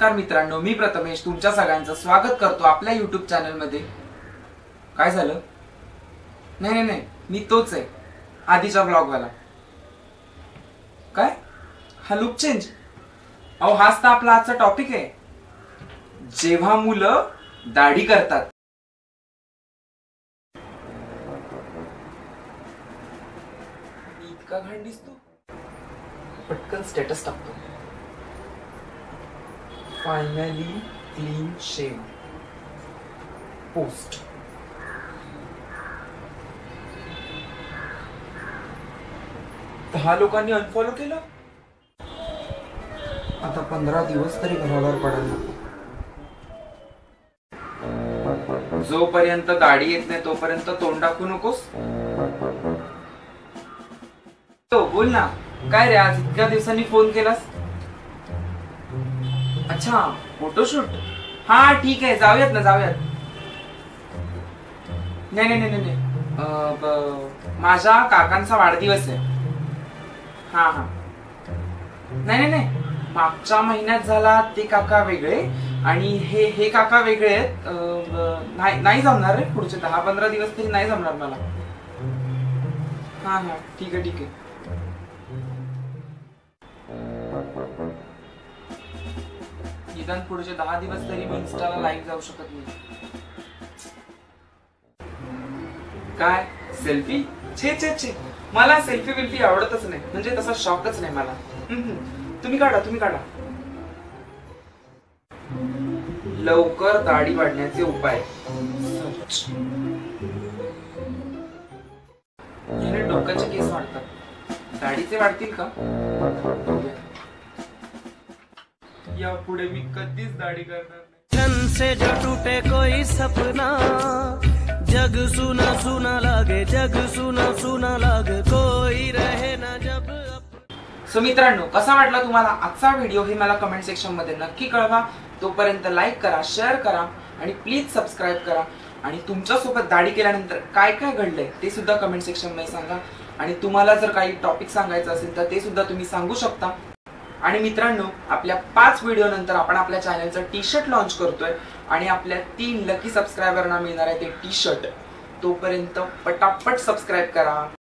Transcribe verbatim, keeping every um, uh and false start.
नमस्कार मित्रांनो, मी प्रथमेश तुमच्या सगळ्यांचं स्वागत करतो आपल्या यूट्यूब चॅनल मध्ये। काय झालं? नाही नाही नाही मी तोच आहे, आधीचा ब्लॉग वाला। काय हा लुक चेंज? अहो हाच तर आपला आजचा टॉपिक आहे, जेव्हा मुलं दाढी करतात। इतका घाण दिसतो, पटकन स्टेटस टाकतो। Finally clean shave post. दहा लोकांनी अनफॉलो केलं। आता पंधरा दिवस तरी घरावर पडायला नको। जोपर्यंत दाढी येत नाही तोपर्यंत तोंड दाखवू नकोस। तो बोल ना, काय रे आज इतक्या दिवसांनी फोन केलास? अच्छा फोटोशूट, हा ठीक आहे जाऊयात ना जाऊयात। नाही नाही नाही नाही माझ्या काकांचा वाढदिवस आहे। हा हा नाही नाही नाही मागच्या महिन्यात झाला ते काका वेगळे आणि हे हे काका वेगळे आहेत। नाही नाही जमणार रे, पुढचे दहा पंधरा दिवस तरी नाही जमणार मला। हा हा ठीक आहे ठीक आहे। निदान पुढचे दहा दिवस तरी मी इंस्टाला लाईव्ह जाऊ शकत नाही। काय सेल्फी? छे छे छे मला सेल्फी बिल्फी आवडतच नाही, म्हणजे तसा शॉकच नाही मला। तुम्ही काढा तुम्ही काढा। लवकर दाढी वाढण्याचे उपाय। याने डोक्याचे केस वाढतात, दाढीचे वाढतील का? या पुढे मी कधीच दाढी करणार नाही। छन से जो टूटे कोई सपना, जग सुना सुना लागे, जग सुना सुना लागे, कोई रहे ना जब। सो मित्रांनो, कसा वाटला तुम्हाला आजचा व्हिडिओ हे मला कमेंट सेक्शन मध्ये नक्की कळवा। तोपर्यंत लाईक करा, शेअर करा आणि प्लीज सबस्क्राईब करा। आणि तुमच्या सोबत दाढी केल्यानंतर काय काय घडलंय ते सुद्धा कमेंट सेक्शन मध्ये सांगा। आणि तुम्हाला जर काही टॉपिक सांगायचं असेल तर ते सुद्धा तुम्ही सांगू शकता। आणि मित्रांनो, आपल्या पाच व्हिडिओ नंतर आपण आपल्या चॅनलचं टी शर्ट लॉन्च करतोय आणि आपल्या तीन लकी सबस्क्रायबरना मिळणार आहे ते टी शर्ट। तोपर्यंत पटापट सबस्क्राईब करा।